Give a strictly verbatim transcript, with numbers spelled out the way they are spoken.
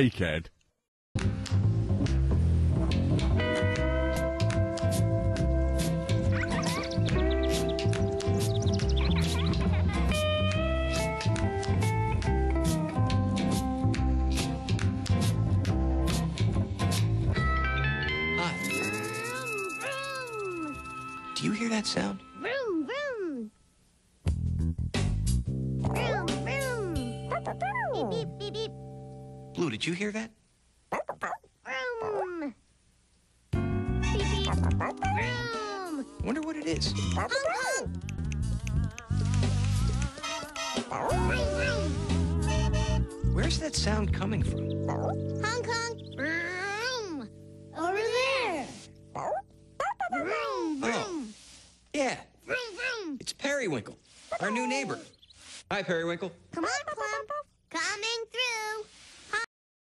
snakehead. Hi. Do you hear that sound? Vroom, vroom. Vroom, vroom. Beep, beep, beep, beep. Blue, did you hear that? Vroom. Beep, beep. Vroom. Wonder what it is. Honk, honk. Vroom, vroom. Where's that sound coming from? Honk, honk. Vroom. Over there. Vroom, vroom. Yeah, Vroom, vroom. it's Periwinkle, our new neighbor. Hi, Periwinkle. Come on, Plum. Coming through.